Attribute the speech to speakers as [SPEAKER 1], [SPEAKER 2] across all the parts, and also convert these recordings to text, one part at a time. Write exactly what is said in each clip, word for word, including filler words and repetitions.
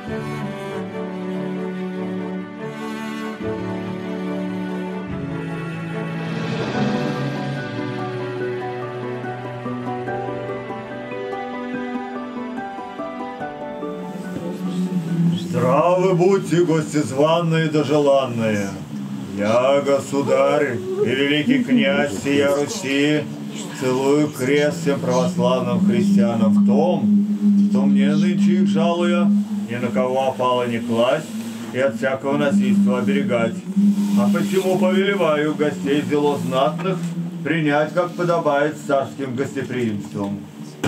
[SPEAKER 1] Здравы будьте, гости званные да желанные. Я, государь и великий князь сия Руси, целую крест всем православным христианам в том, что мне нынче их жалуя, ни на кого опало не класть и от всякого насильства оберегать. А посему повелеваю гостей зело знатных принять, как подобает, с царским гостеприимством.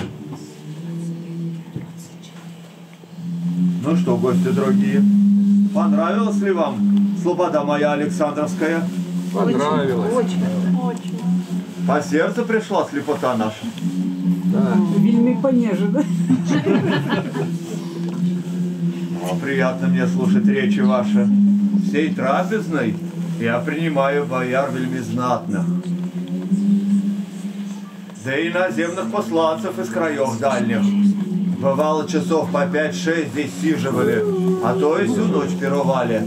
[SPEAKER 1] Ну что, гости дорогие, понравилась ли вам слобода моя Александровская?
[SPEAKER 2] Понравилось.
[SPEAKER 3] Очень, очень.
[SPEAKER 1] По сердцу пришла слепота наша?
[SPEAKER 2] Да.
[SPEAKER 3] Вельми понеже, да?
[SPEAKER 1] О, приятно мне слушать речи ваши. Всей трапезной я принимаю бояр вельми знатных. Да и наземных посланцев из краев дальних. Бывало, часов по пять-шесть здесь сиживали, а то и всю ночь пировали.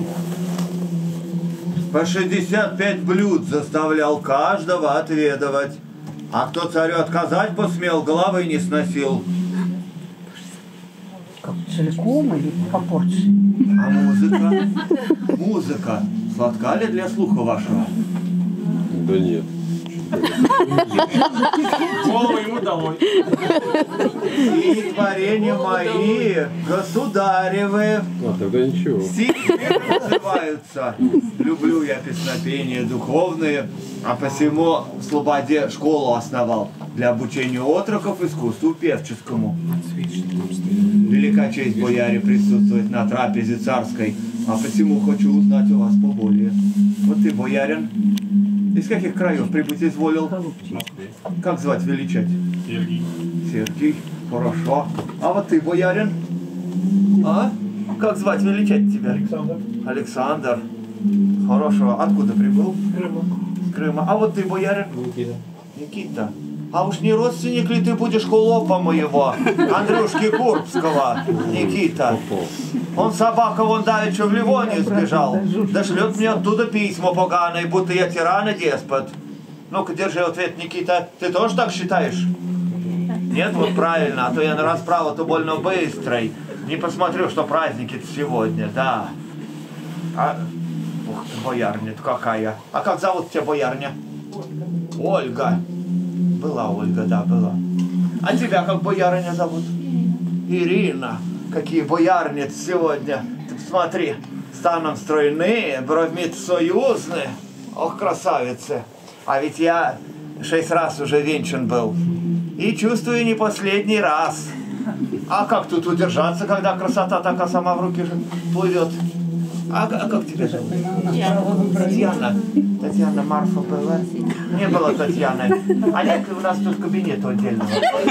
[SPEAKER 1] По шестьдесят пять блюд заставлял каждого отведывать. А кто царю отказать посмел, головы не сносил.
[SPEAKER 3] Как, целиком или по порции?
[SPEAKER 1] А музыка? Музыка сладка ли для слуха вашего?
[SPEAKER 2] Да нет.
[SPEAKER 4] Голову ему домой.
[SPEAKER 1] И творения мои, государевы,
[SPEAKER 2] А, тогда ничего.
[SPEAKER 1] стихи называются. Люблю я песнопения духовные, а посему в Слободе школу основал для обучения отроков искусству певческому. Велика честь, бояре, присутствовать на трапезе царской, а посему хочу узнать у вас поболее. Вот ты, боярин, из каких краев прибыть изволил? Как звать, величать?
[SPEAKER 4] Сергей.
[SPEAKER 1] Сергей, хорошо. А вот ты, боярин? А? Как звать, величать тебя?
[SPEAKER 4] Александр.
[SPEAKER 1] Александр. Хорошо. Откуда прибыл?
[SPEAKER 4] Крыма.
[SPEAKER 1] С Крыма. А вот ты, боярин?
[SPEAKER 4] Никита.
[SPEAKER 1] Никита. А уж не родственник ли ты будешь холопа моего, Андрюшки Курбского, Никита? Он собака вон давеча в Ливонию сбежал, да шлет мне оттуда письма поганые, будто я тиран и деспот. Ну-ка, держи ответ, Никита. Ты тоже так считаешь? Нет, вот правильно, а то я на расправу-то больно быстрый. Не посмотрю, что праздники-то сегодня, да. А... Ух ты, боярня-то какая. А как зовут тебя, боярня? Ольга. Была Ольга, да, была. А тебя как боярыня зовут? Ирина. Какие боярни сегодня. Ты посмотри, станом стройные, бровьми союзные. Ох, красавицы. А ведь я шесть раз уже венчан был. И чувствую, не последний раз. А как тут удержаться, когда красота такая сама в руки же плывет? А, а как тебя зовут? Татьяна. Татьяна, Марфа была? Не было Татьяны. А нет ли у нас тут кабинета отдельного?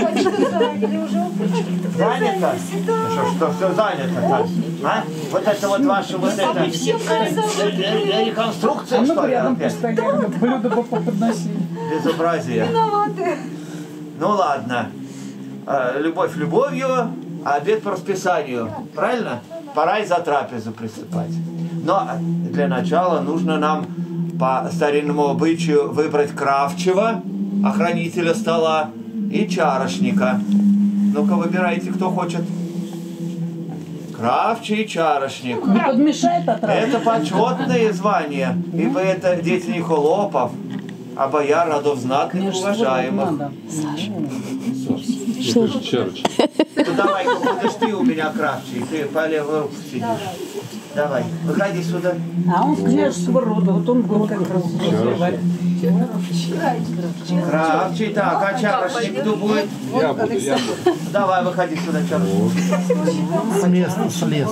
[SPEAKER 1] Занято? Ну что, что все занято-то? А? Вот это вот ваша вот эта реконструкция, что ли, опять?
[SPEAKER 3] Блюдо поподносили.
[SPEAKER 1] Безобразие. Ну ладно. Любовь любовью, а обед по расписанию. Правильно? Пора и за трапезу приступать. Но для начала нужно нам по старинному обычаю выбрать кравчего, охранителя стола, и чарошника. Ну-ка, выбирайте, кто хочет. Кравчий и чарошник.
[SPEAKER 3] Подмешает от раз.
[SPEAKER 1] Это почетные звания, ибо это дети не холопов, а бояр родов знатных, уважаемых.
[SPEAKER 2] Что же чарочка?
[SPEAKER 1] Ну давай-ка будешь ты у меня кравчий, ты по левую руку сидишь. Давай, выходи сюда.
[SPEAKER 3] А он княжеского рода, вот он был как раз развивать.
[SPEAKER 1] Кравчий, так, а чарошник кто будет?
[SPEAKER 2] Я буду, я буду.
[SPEAKER 1] Давай, выходи сюда, чарошник.
[SPEAKER 5] С места слез.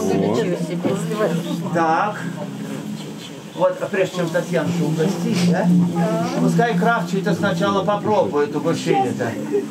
[SPEAKER 1] Так. Вот, прежде чем Татьянку угостить, да? Пускай Кравчий-то сначала попробует угощение-то.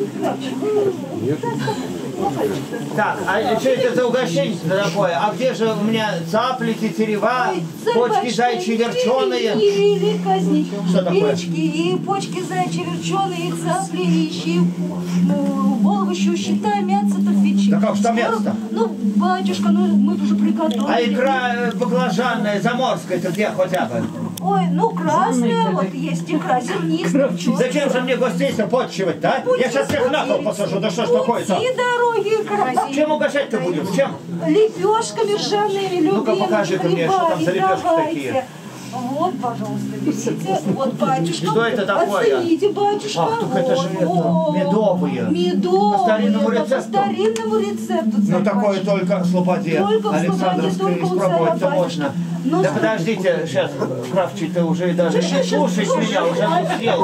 [SPEAKER 1] Так, а что это за угощение-то такое? А где же у меня цапли, тетерева, почки зайчи верченые?
[SPEAKER 6] И великозней,
[SPEAKER 1] Что такое?
[SPEAKER 6] печки, и почки зайчи верченые, и цапли, и щи, волга
[SPEAKER 5] мы еще считаем мясо-то в печи.
[SPEAKER 1] Да как ж там мясо-то?
[SPEAKER 5] Ну, батюшка, ну мы уже приготовили.
[SPEAKER 1] А икра э, баклажанная, заморская-то где хотя бы?
[SPEAKER 5] Ой, ну красная вот есть икра, зернистая.
[SPEAKER 1] Зачем же мне гостей-то подчивать, да? Я сейчас всех на пол посажу, да что ж такое-то?
[SPEAKER 5] Пути дороги красивые.
[SPEAKER 1] Чем угощать-то будем? Чем?
[SPEAKER 5] Лепешками ржаными, любимыми.
[SPEAKER 1] Ну-ка, покажи-ка мне, что там за лепешки такие.
[SPEAKER 5] Вот, пожалуйста, видите, вот, батюшка.
[SPEAKER 1] Что это такое?
[SPEAKER 5] Оцените, батюшка.
[SPEAKER 1] Ах, так это же это,
[SPEAKER 5] вот.
[SPEAKER 1] медовые.
[SPEAKER 5] Медовые.
[SPEAKER 1] По старинному
[SPEAKER 5] это
[SPEAKER 1] рецепту?
[SPEAKER 5] По старинному рецепту.
[SPEAKER 1] Ну
[SPEAKER 5] царь
[SPEAKER 1] такое
[SPEAKER 5] батюшка.
[SPEAKER 1] только в Слободе,
[SPEAKER 5] Только в
[SPEAKER 1] Александровской,
[SPEAKER 5] Слободе, только у
[SPEAKER 1] испробовать-то
[SPEAKER 5] царя
[SPEAKER 1] можно.
[SPEAKER 5] Ну,
[SPEAKER 1] Да подождите, сейчас, Кравчий-то уже даже не
[SPEAKER 5] Щас, щас,
[SPEAKER 1] слушать
[SPEAKER 5] слушай,
[SPEAKER 1] меня, уже
[SPEAKER 5] а?
[SPEAKER 1] съел.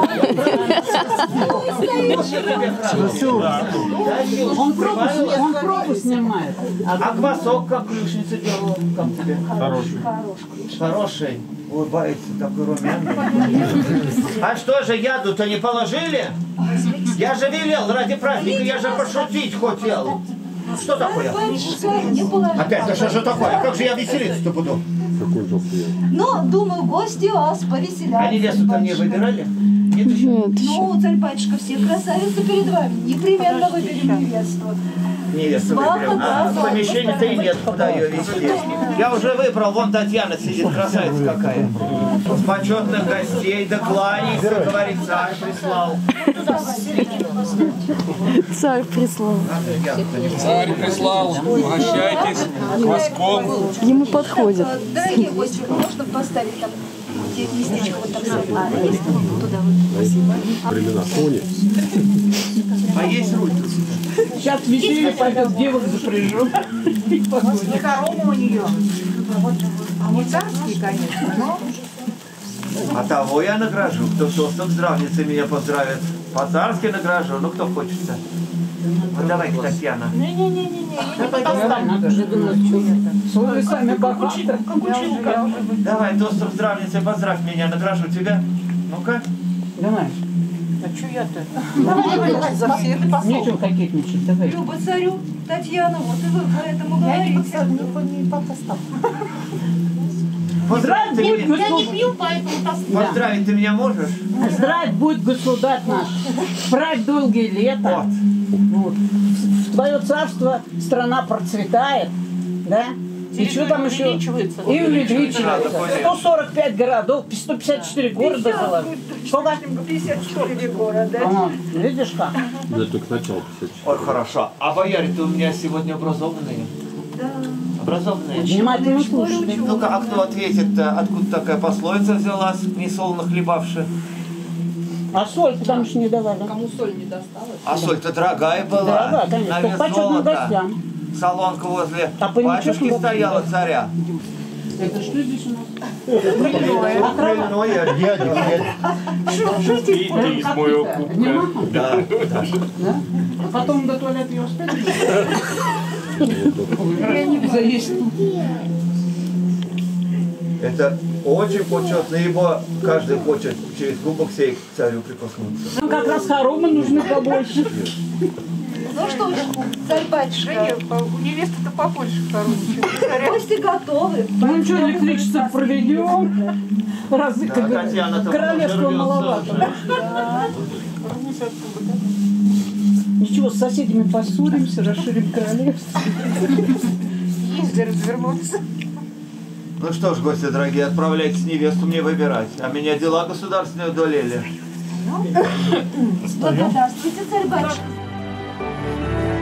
[SPEAKER 3] Он пробу, он пробу снимает.
[SPEAKER 1] А квасок как ключница делала? Как тебе?
[SPEAKER 4] Хороший.
[SPEAKER 1] Хороший. Улыбается, такой румяный. А что же, яду-то не положили? Я же велел ради праздника, я же пошутить хотел. Что такое?
[SPEAKER 5] Батюшка, не положи.
[SPEAKER 1] Опять, да что же такое? Как же я веселиться-то буду?
[SPEAKER 2] Какой желтый.
[SPEAKER 5] Ну, думаю, гости вас повеселятся.
[SPEAKER 1] А невесту-то мне выбирали? Нет еще?
[SPEAKER 5] Ну, царь батюшка, все красавицы перед вами. Непременно выберем невесту.
[SPEAKER 1] Невесту выберем. А помещения-то и нет, куда ее везти. Я уже выбрал, вон Татьяна сидит, красавица какая. С почетных гостей, да кланяйся, говорит, царь прислал.
[SPEAKER 6] Царь прислал.
[SPEAKER 4] Царь прислал, угощайтесь кваском.
[SPEAKER 6] Ему подходит.
[SPEAKER 5] Дорогие гости, можно поставить там где местечко вот там сзади? А, есть? Туда вот. Спасибо.
[SPEAKER 2] Времена Сони.
[SPEAKER 1] А есть руль?
[SPEAKER 3] Сейчас веселье пойдет, девок запряжу.
[SPEAKER 7] Не корова у нее. А не царский, конечно, но...
[SPEAKER 1] А того я награжу, кто тостом здравницы меня поздравит. По-царски награжу, ну кто хочется. Вот давайте, Татьяна.
[SPEAKER 7] Не-не-не-не-не.
[SPEAKER 3] Давай, надо же думать, что это. Вы сами как учитель.
[SPEAKER 1] Давай, тостом здравницы поздравь меня, награжу тебя. Ну-ка.
[SPEAKER 3] Давай.
[SPEAKER 7] А что я-то? За всех и послушай.
[SPEAKER 3] Нечего кокетничать, давай.
[SPEAKER 5] Люба царю, Татьяна, вот и вы поэтому говорите.
[SPEAKER 7] Не по постам.
[SPEAKER 1] Поздравить ты
[SPEAKER 3] будет
[SPEAKER 1] меня,
[SPEAKER 7] Я не пью, поэтому постам.
[SPEAKER 1] поздравить ты меня можешь?
[SPEAKER 3] Здравия будет государь наш. Правь долгие лета.
[SPEAKER 1] Вот.
[SPEAKER 3] Вот. В твое царство страна процветает. Да? И что там еще?
[SPEAKER 7] увеличивается.
[SPEAKER 3] И увеличивается.
[SPEAKER 1] Надо понять.
[SPEAKER 3] сто сорок пять городов, сто пятьдесят четыре города заложили. Сколько?
[SPEAKER 5] пятьдесят четыре города.
[SPEAKER 3] Ага, видишь как?
[SPEAKER 2] Да только начало пятьдесят четыре.
[SPEAKER 1] Ой, хорошо. А бояре-то у меня сегодня образованные?
[SPEAKER 5] Да.
[SPEAKER 1] Образованные.
[SPEAKER 3] Внимательно слушай.
[SPEAKER 1] Ну-ка, а кто ответит-то, откуда такая пословица взялась, несолоно хлебавши?
[SPEAKER 3] А соль потому что не давали.
[SPEAKER 7] Кому соль не досталось?
[SPEAKER 1] А соль-то дорогая была.
[SPEAKER 3] Дорогая, конечно.
[SPEAKER 1] На
[SPEAKER 3] Только
[SPEAKER 1] вес
[SPEAKER 3] почетным
[SPEAKER 1] золота.
[SPEAKER 3] гостям.
[SPEAKER 1] Солонка возле
[SPEAKER 3] А по
[SPEAKER 1] батюшки
[SPEAKER 3] нечестному
[SPEAKER 1] стояла царя.
[SPEAKER 3] Это что здесь у нас?
[SPEAKER 1] Хмельное, дядя,
[SPEAKER 4] И ты из моего кубка.
[SPEAKER 1] да, да.
[SPEAKER 3] Да? А потом до туалета его успели? Я не заесть.
[SPEAKER 1] Это очень почетно, ибо каждый хочет через кубок сей к царю прикоснуться.
[SPEAKER 3] Нам как раз хоромы нужны побольше.
[SPEAKER 5] Ну что ж, царь батюшка,
[SPEAKER 7] У невесты-то побольше хороших.
[SPEAKER 5] гости готовы.
[SPEAKER 3] Ну что, электричество проведем? Разы,
[SPEAKER 1] Да,
[SPEAKER 3] как
[SPEAKER 1] Татьяна-то
[SPEAKER 3] королевского
[SPEAKER 1] уже
[SPEAKER 3] маловато.
[SPEAKER 1] рвется
[SPEAKER 3] Ничего, с соседями поссоримся, расширим королевство.
[SPEAKER 7] Езди развернуться.
[SPEAKER 1] Ну что ж, гости дорогие, отправляйтесь невесту мне выбирать. А меня дела государственные удалили.
[SPEAKER 5] Благодарствуйте, царь батюшка.